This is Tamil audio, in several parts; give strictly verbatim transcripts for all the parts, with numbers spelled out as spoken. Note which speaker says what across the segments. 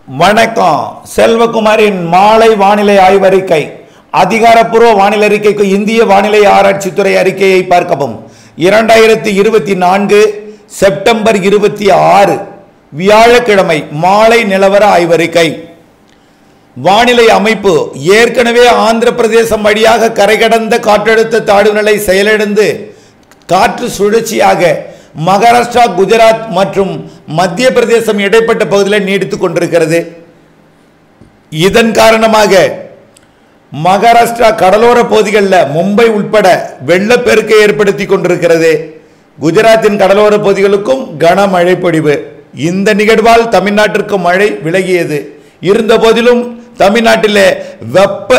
Speaker 1: வணக்கம். செல்வகுமாரின் மாலை வானிலை ஆய்வறிக்கை. அதிகாரப்பூர்வ வானிலை அறிக்கைக்கு இந்திய வானிலை ஆராய்ச்சித்துறை அறிக்கையை பார்க்கவும். இரண்டாயிரத்தி இருபத்தி நான்கு செப்டம்பர் இருபத்தி ஆறு வியாழக்கிழமை மாலை நிலவர ஆய்வறிக்கை. வானிலை அமைப்பு ஏற்கனவே ஆந்திர பிரதேசம் வழியாக கரை கடந்த காற்றழுத்த தாழ்வுநிலை செயலிழந்து காற்று சுழற்சியாக மகாராஷ்டிரா, குஜராத் மற்றும் மத்திய பிரதேசம் இடைப்பட்ட பகுதியில் நீடித்துக் கொண்டிருக்கிறது. இதன் காரணமாக மகாராஷ்டிரா கடலோர பகுதிகளில் மும்பை உட்பட வெள்ளப்பெருக்கை ஏற்படுத்தி கொண்டிருக்கிறது. குஜராத்தின் கடலோர பகுதிகளுக்கும் கனமழை பொழிவு. இந்த நிகழ்வால் தமிழ்நாட்டிற்கு மழை விலகியது. இருந்த போதிலும் தமிழ்நாட்டில் வெப்ப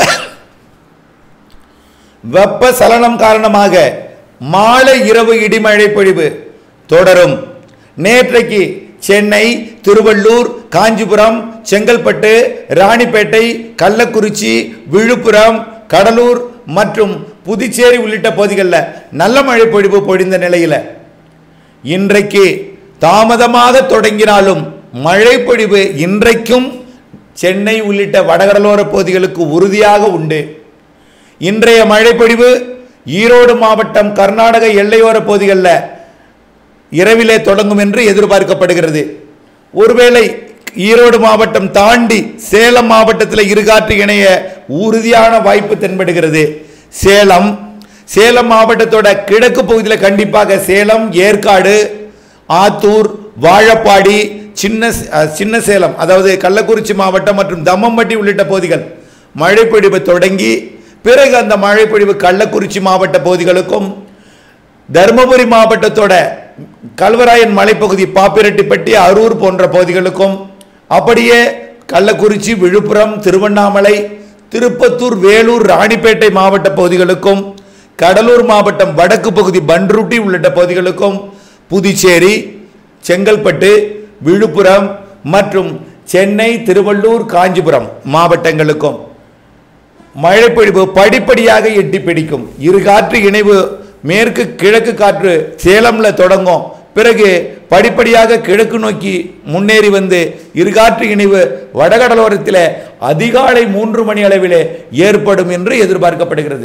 Speaker 1: வெப்ப சலனம் காரணமாக மாலை இரவு இடிமழை பொழிவு தொடரும். நேற்றைக்கு சென்னை, திருவள்ளூர், காஞ்சிபுரம், செங்கல்பட்டு, ராணிப்பேட்டை, கள்ளக்குறிச்சி, விழுப்புரம், கடலூர் மற்றும் புதுச்சேரி உள்ளிட்ட பகுதிகளில் நல்ல மழை பொழிவு பொழிந்த நிலையில் இன்றைக்கு தாமதமாக தொடங்கினாலும் மழை பொழிவு இன்றைக்கும் சென்னை உள்ளிட்ட வடகடலோர பகுதிகளுக்கு உறுதியாக உண்டு. இன்றைய மழை பொழிவு ஈரோடு மாவட்டம், கர்நாடக எல்லையோர பகுதிகளில் இரவிலே தொடங்கும் என்று எதிர்பார்க்கப்படுகிறது. ஒருவேளை ஈரோடு மாவட்டம் தாண்டி சேலம் மாவட்டத்தில் இருகாற்று இணைய உறுதியான வாய்ப்பு தென்படுகிறது. சேலம் சேலம் மாவட்டத்தோட கிழக்கு பகுதியில் கண்டிப்பாக சேலம், ஏற்காடு, ஆத்தூர், வாழப்பாடி, சின்ன சின்ன சேலம் அதாவது கள்ளக்குறிச்சி மாவட்டம் மற்றும் தம்மம்பட்டி உள்ளிட்ட பகுதிகள் மழை பொழிவு தொடங்கி பிறகு அந்த மழை பொழிவு கள்ளக்குறிச்சி மாவட்ட பகுதிகளுக்கும், தருமபுரி மாவட்டத்தோட கல்வராயன் மலைப்பகுதி, பாப்பிரெட்டிப்பட்டி, அரூர் போன்ற பகுதிகளுக்கும், அப்படியே கள்ளக்குறிச்சி, விழுப்புரம், திருவண்ணாமலை, திருப்பத்தூர், வேலூர், ராணிப்பேட்டை மாவட்ட பகுதிகளுக்கும், கடலூர் மாவட்டம் வடக்கு பகுதி பன்ருட்டி உள்ளிட்ட பகுதிகளுக்கும், புதுச்சேரி, செங்கல்பட்டு, விழுப்புரம் மற்றும் சென்னை, திருவள்ளூர், காஞ்சிபுரம் மாவட்டங்களுக்கும் மழை பொழிவு படிப்படியாக எட்டி பிடிக்கும். இரு காற்று இணைவு மேற்கு கிழக்கு காற்று சேலம்ல தொடங்கும். பிறகு படிப்படியாக கிழக்கு நோக்கி முன்னேறி வந்து இருகாற்று இணைவு வடகடலோரத்தில் அதிகாலை மூன்று மணி அளவிலே ஏற்படும் என்று எதிர்பார்க்கப்படுகிறது.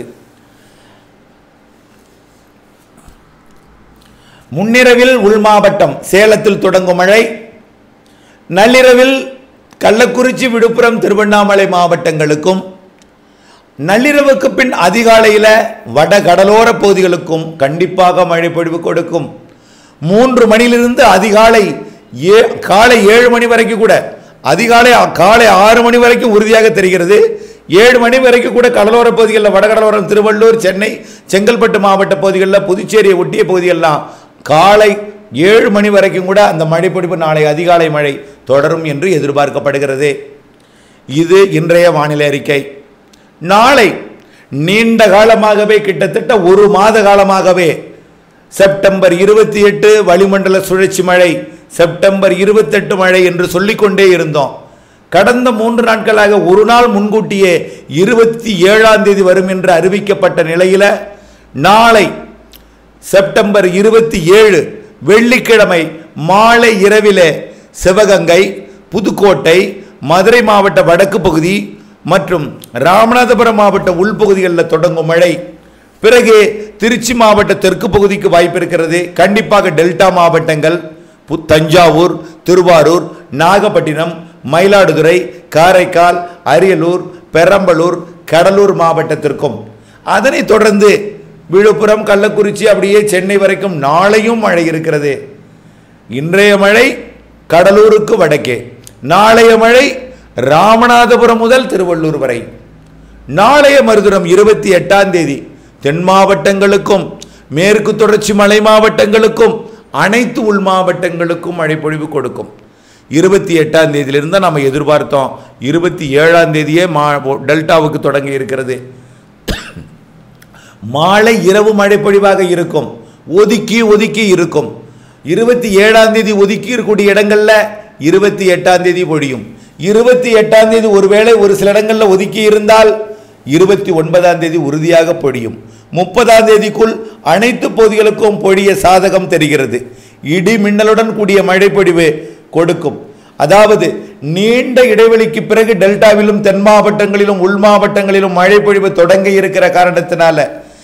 Speaker 1: முன்னிரவில் உள் மாவட்டம் சேலத்தில் தொடங்கும் மழை, நள்ளிரவில் கள்ளக்குறிச்சி, விழுப்புரம், திருவண்ணாமலை மாவட்டங்களுக்கும், நள்ளிரவுக்கு பின் அதிகாலையில் வட கடலோர பகுதிகளுக்கும் கண்டிப்பாக மழை பொழிவு கொடுக்கும். மூன்று மணியிலிருந்து அதிகாலை ஏ காலை ஏழு மணி வரைக்கும் கூட, அதிகாலை காலை ஆறு மணி வரைக்கும் உறுதியாக தெரிகிறது. ஏழு மணி வரைக்கும் கூட கடலோர பகுதிகளில் வடகடலோரம், திருவள்ளூர், சென்னை, செங்கல்பட்டு மாவட்ட பகுதிகளில், புதுச்சேரியை ஒட்டிய பகுதியெல்லாம் காலை ஏழு மணி வரைக்கும் கூட அந்த மழை பொழிவு நாளை அதிகாலை மழை தொடரும் என்று எதிர்பார்க்கப்படுகிறது. இது இன்றைய வானிலை அறிக்கை. நாளை நீண்ட காலமாகவே, கிட்டத்தட்ட ஒரு மாத காலமாகவே செப்டம்பர் இருபத்தி எட்டு வளிமண்டல சுழற்சி மழை, செப்டம்பர் இருபத்தி எட்டு மழை என்று சொல்லிக்கொண்டே இருந்தோம். கடந்த மூன்று நாட்களாக ஒரு நாள் முன்கூட்டியே இருபத்தி ஏழாம் தேதி வரும் என்று அறிவிக்கப்பட்ட நிலையில் நாளை செப்டம்பர் இருபத்தி ஏழு வெள்ளிக்கிழமை மாலை இரவிலே சிவகங்கை, புதுக்கோட்டை, மதுரை மாவட்ட வடக்கு பகுதி மற்றும் ராமநாதபுரம் மாவட்ட உள்பகுதிகளில் தொடங்கும் மழை. பிறகு திருச்சி மாவட்ட தெற்கு பகுதிக்கு வாய்ப்பு இருக்கிறது. கண்டிப்பாக டெல்டா மாவட்டங்கள் தஞ்சாவூர், திருவாரூர், நாகப்பட்டினம், மயிலாடுதுறை, காரைக்கால், அரியலூர், பெரம்பலூர், கடலூர் மாவட்டத்திற்கும், அதனைத் தொடர்ந்து விழுப்புரம், கள்ளக்குறிச்சி, அப்படியே சென்னை வரைக்கும் நாளையும் மழை இருக்கிறது. இன்றைய மழை கடலூருக்கு வடக்கே, நாளைய மழை ராமநாதபுரம் முதல் திருவள்ளூர் வரை, நாளைய மறுதினம் இருபத்தி எட்டாம் தேதி தென் மாவட்டங்களுக்கும், மேற்கு தொடர்ச்சி மலை மாவட்டங்களுக்கும், அனைத்து உள் மாவட்டங்களுக்கும் மழை பொழிவு கொடுக்கும். இருபத்தி எட்டாம் தேதியிலிருந்து நம்ம எதிர்பார்த்தோம். இருபத்தி ஏழாம் தேதியே மா டெல்டாவுக்கு தொடங்கி இருக்கிறது. மாலை இரவு மழை பொழிவாக இருக்கும். ஒதுக்கி ஒதுக்கி இருக்கும். இருபத்தி ஏழாம் தேதி ஒதுக்கி இருக்கக்கூடிய இடங்கள்ல இருபத்தி எட்டாம் தேதி பொழியும். இருபத்தி எட்டாம் தேதி ஒருவேளை ஒரு சில இடங்களில் ஒதுக்கி இருந்தால் இருபத்தி ஒன்பதாம் தேதி உறுதியாக பொழியும். முப்பதாம் தேதிக்குள் அனைத்து பகுதிகளுக்கும் பொழிய சாதகம் தெரிகிறது. இடி மின்னலுடன் கூடிய மழை பொழிவு கொடுக்கும். அதாவது நீண்ட இடைவெளிக்கு பிறகு டெல்டாவிலும் தென் மாவட்டங்களிலும் உள் மாவட்டங்களிலும் மழை பொழிவு தொடங்க இருக்கிற காரணத்தினால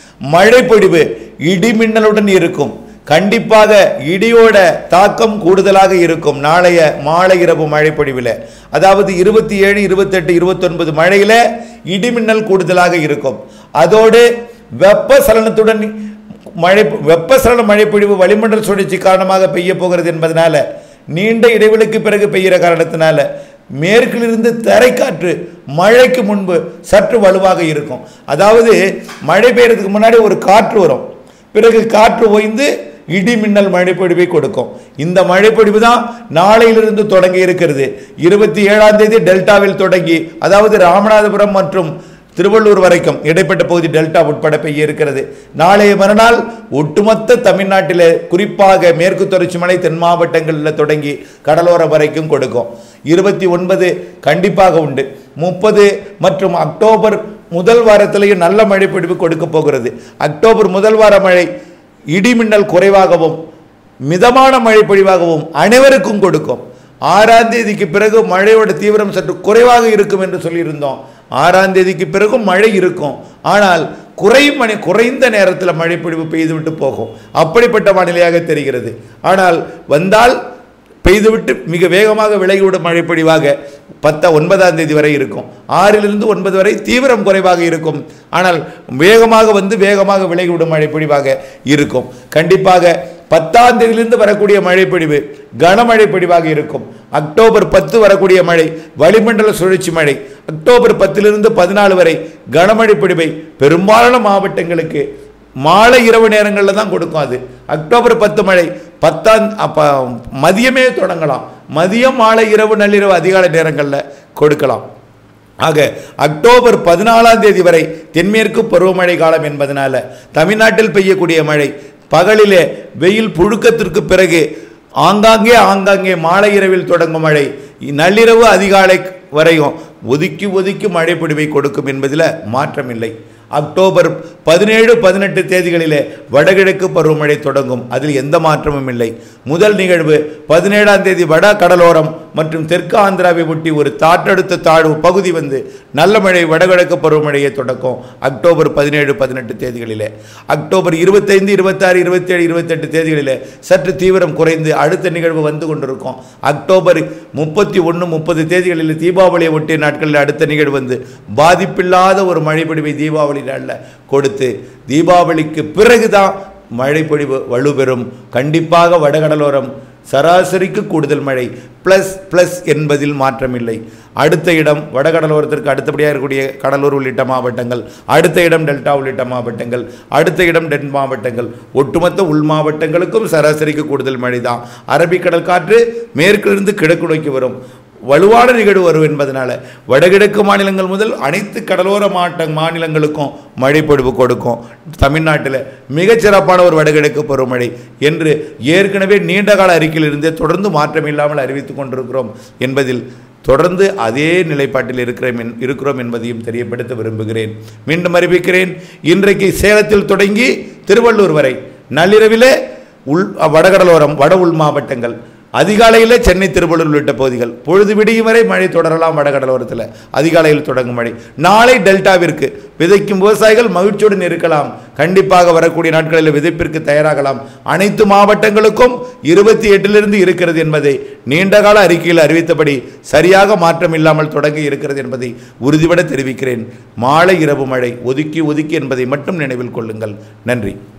Speaker 1: மழை பொழிவு இடிமின்னலுடன் இருக்கும். கண்டிப்பாக இடியோட தாக்கம் கூடுதலாக இருக்கும் நாளைய மாலை இரவு மழை பொழிவில். அதாவது இருபத்தி ஏழு இருபத்தி எட்டு இருபத்தி ஒன்பது மழையில இடிமின்னல் கூடுதலாக இருக்கும். அதோடு வெப்பசலனத்துடன் மழை வெப்பசலன மழை பொழிவு வளிமண்டல சுழற்சி காரணமாக பெய்ய போகிறது என்பதனால நீண்ட இடைவெளிக்கு பிறகு பெய்கிற காரணத்தினால மேற்கிலிருந்து தரைக்காற்று மழைக்கு முன்பு சற்று வலுவாக இருக்கும். அதாவது மழை பெய்யறதுக்கு முன்னாடி ஒரு காற்று வரும், பிறகு காற்று ஓய்ந்து இடி மின்னல் மழைப்பொழிவை கொடுக்கும். இந்த மழைப்பொழிவு தான் நாளையிலிருந்து தொடங்கி இருக்கிறது. இருபத்தி ஏழாம் தேதி டெல்டாவில் தொடங்கி, அதாவது ராமநாதபுரம் மற்றும் திருவள்ளூர் வரைக்கும் இடைப்பட்ட பகுதி டெல்டா உட்பட பெய்ய இருக்கிறது. நாளைய மறுநாள் ஒட்டுமொத்த தமிழ்நாட்டில் குறிப்பாக மேற்கு தொடர்ச்சி மலை தென் மாவட்டங்களில் தொடங்கி கடலோரம் வரைக்கும் கொடுக்கும். இருபத்தி ஒன்பது கண்டிப்பாக உண்டு. முப்பது மற்றும் அக்டோபர் முதல் வாரத்திலேயும் நல்ல மழை பொழிவு கொடுக்க போகிறது. அக்டோபர் முதல் வார மழை இடிமின்னல் குறைவாகவும் மிதமான மழை பொழிவாகவும் அனைவருக்கும் கொடுக்கும். ஆறாம் தேதிக்கு பிறகு மழையோட தீவிரம் சற்று குறைவாக இருக்கும் என்று சொல்லியிருந்தோம். ஆறாம் தேதிக்கு பிறகும் மழை இருக்கும், ஆனால் குறை மணி குறைந்த நேரத்தில் மழை பொழிவு பெய்துவிட்டு போகும். அப்படிப்பட்ட வானிலையாக தெரிகிறது. ஆனால் வந்தால் பெய்துவிட்டு மிக வேகமாக விலகிவிடும் மழை பொழிவாக பத்த ஒன்பதாம் தேதி வரை இருக்கும். ஆறிலிருந்து ஒன்பது வரை தீவிரம் குறைவாக இருக்கும், ஆனால் வேகமாக வந்து வேகமாக விலகிவிடும் மழை பொழிவாக இருக்கும். கண்டிப்பாக பத்தாம் தேதியிலிருந்து வரக்கூடிய மழை பொழிவு கனமழை பொழிவாக இருக்கும். அக்டோபர் பத்து வரக்கூடிய மழை வளிமண்டல சுழற்சி மழை. அக்டோபர் பத்திலிருந்து பதினாலு வரை கனமழை பொழிவை பெரும்பாலான மாவட்டங்களுக்கு மாலை இரவு நேரங்களில் தான் கொடுக்கும். அது அக்டோபர் பத்து மழை பத்தாம் அப்போ மதியமே தொடங்கலாம். மதியம் மாலை இரவு நள்ளிரவு அதிகாலை நேரங்களில் கொடுக்கலாம். ஆக அக்டோபர் பதினாலாம் தேதி வரை தென்மேற்கு பருவமழை காலம் என்பதனால தமிழ்நாட்டில் பெய்யக்கூடிய மழை பகலிலே வெயில் புழுக்கத்திற்கு பிறகு ஆங்காங்கே ஆங்காங்கே மாலை இரவில் தொடங்கும் மழை நள்ளிரவு அதிகாலை வரையும் ஒதுக்கி ஒதுக்கி மழை பொழிவை கொடுக்கும் என்பதில் மாற்றமில்லை. அக்டோபர் பதினேழு பதினெட்டு தேதிகளிலே வடகிழக்கு பருவமழை தொடங்கும், அதில் எந்த மாற்றமும் இல்லை. முதல் நிகழ்வு பதினேழாம் தேதி வட கடலோரம் மற்றும் தெற்கு ஆந்திராவை ஒட்டி ஒரு தாற்றடுத்த தாழ்வு பகுதி வந்து நல்ல மழை வடகிழக்கு பருவமழையை தொடக்கும் அக்டோபர் பதினேழு பதினெட்டு தேதிகளிலே. அக்டோபர் இருபத்தைந்து இருபத்தாறு இருபத்தேழு இருபத்தெட்டு தேதிகளிலே சற்று தீவிரம் குறைந்து அடுத்த நிகழ்வு வந்து கொண்டிருக்கும். அக்டோபர் முப்பத்தி ஒன்று முப்பது தேதிகளில் தீபாவளியை ஒட்டிய நாட்களில் அடுத்த நிகழ்வு வந்து பாதிப்பில்லாத ஒரு மழை பொழிவை தீபாவளி நாளில் கொடுத்து தீபாவளிக்கு பிறகுதான் மழை பொழிவு வலுப்பெறும். கண்டிப்பாக வடகடலோரம் சராசரிக்கு கூடுதல் மழை பிளஸ் பிளஸ் என்பதில் மாற்றமில்லை. அடுத்த இடம் வடகடலோரத்திற்கு அடுத்தபடியாக இருக்கக்கூடிய கடலூர் உள்ளிட்ட மாவட்டங்கள், அடுத்த இடம் டெல்டா உள்ளிட்ட மாவட்டங்கள், அடுத்த இடம் டென் மாவட்டங்கள், ஒட்டுமொத்த உள் மாவட்டங்களுக்கும் சராசரிக்கு கூடுதல் மழை தான். அரபிக்கடல் காற்று மேற்கிலிருந்து கிழக்கு நோக்கி வரும், வலுவான நிகழ்வு வரும் என்பதனால வடகிழக்கு மாநிலங்கள் முதல் அனைத்து கடலோர மாவட்ட மாநிலங்களுக்கும் மழை பொழிவு கொடுக்கும். தமிழ்நாட்டில் மிகச்சிறப்பான ஒரு வடகிழக்கு பருவமழை என்று ஏற்கனவே நீண்டகால அறிக்கையில் இருந்தே தொடர்ந்து மாற்றம் இல்லாமல் அறிவித்துக் கொண்டிருக்கிறோம் என்பதில் தொடர்ந்து அதே நிலைப்பாட்டில் இருக்கிறோம் இருக்கிறோம் என்பதையும் தெரியப்படுத்த விரும்புகிறேன். மீண்டும் அறிவிக்கிறேன், இன்றைக்கு சேலத்தில் தொடங்கி திருவள்ளூர் வரை நள்ளிரவிலே உள் வடகடலோரம் வட உள் மாவட்டங்கள், அதிகாலையில் சென்னை திருவள்ளூர் உள்ளிட்ட பகுதிகள் பொழுது விடியும் வரை மழை தொடரலாம். வடகடலோரத்தில் அதிகாலையில் தொடங்கும் மழை. நாளை டெல்டாவிற்கு விதைக்கும் விவசாயிகள் மகிழ்ச்சியுடன் இருக்கலாம். கண்டிப்பாக வரக்கூடிய நாட்களில் விதைப்பிற்கு தயாராகலாம். அனைத்து மாவட்டங்களுக்கும் இருபத்தி எட்டிலிருந்து இருக்கிறது என்பதை நீண்டகால அறிக்கையில் அறிவித்தபடி சரியாக மாற்றம் இல்லாமல் தொடங்கி இருக்கிறது என்பதை உறுதிபட தெரிவிக்கிறேன். மாலை இரவு மழை ஒதுக்கி ஒதுக்கி என்பதை மட்டும் நினைவில் கொள்ளுங்கள். நன்றி.